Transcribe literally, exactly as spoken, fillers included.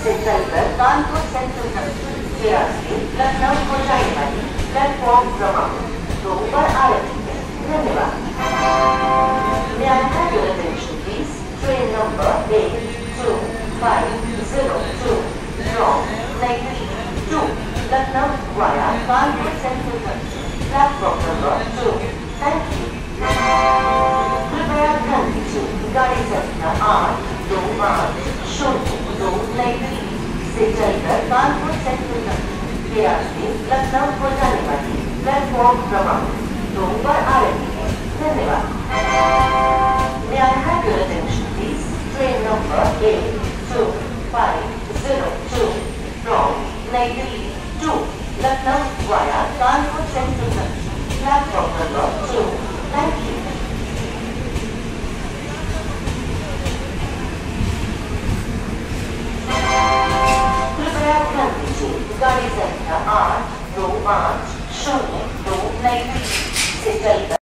से चलकर कानपुर सेंट्रल तक प्रयास से लखनऊ को जाने वाली प्लेटफॉर्म क्रमांक दो पर आ रही है। धन्यवाद। May I have your attention please? Train number eight two five zero two from ninety two Lucknow via Kanpur Central Junction, platform number two. Thank you. कृपया ध्यान दीजिए, गाड़ी संख्या आठ दो पाँच शून्य दो नई दिल्ली से चलकर कानपुर सेंट्रल तक प्रयास से लखनऊ को जाने वाली प्लेटफॉर्म क्रमांक दो पर आ रही है। धन्यवाद। May I have your attention please? Train number eight two five zero two from Nai Delhi to Lucknow via Kanpur Central Junction, platform number two. Thank you. कृपया ध्यान दीजिए, गाड़ी संख्या आठ दो पाँच शून्य दो नई दिल्ली से चलकर